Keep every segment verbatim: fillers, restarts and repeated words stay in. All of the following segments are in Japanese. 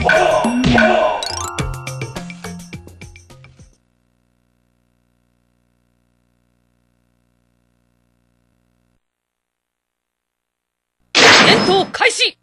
戦闘開始。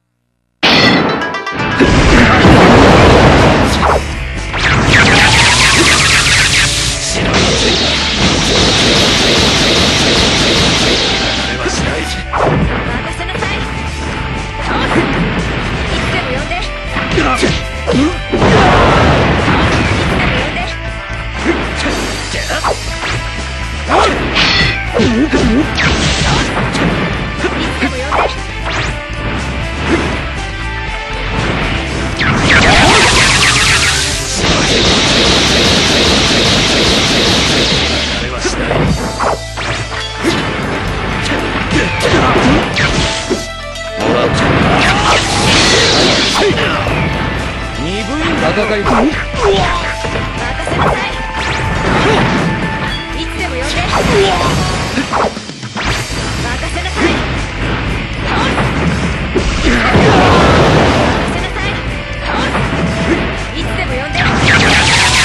戦いだ。任せなさい。いつでも呼んで。任せなさい。任せなさい。いつでも呼んで。任せなさい。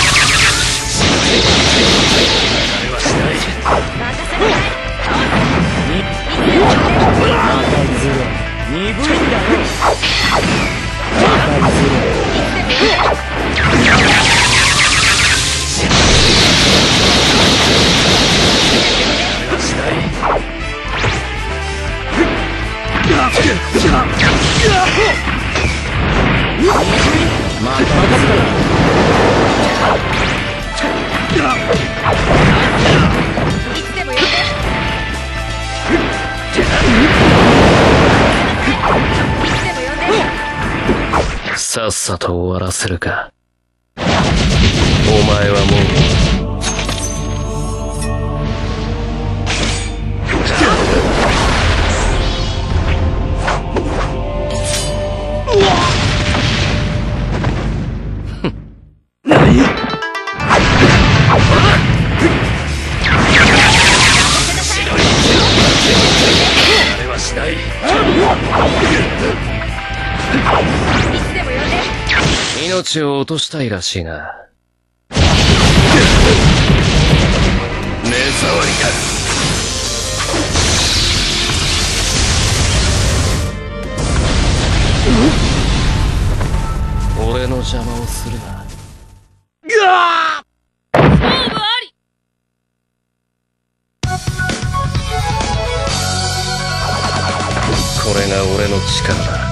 鈍いんだよ。 さっさと終わらせるか。お前はもう何？あれはしない。命を落としたいらしいな。目障りか。俺の邪魔をするな。ぐわー！勝負あり！これが俺の力だ。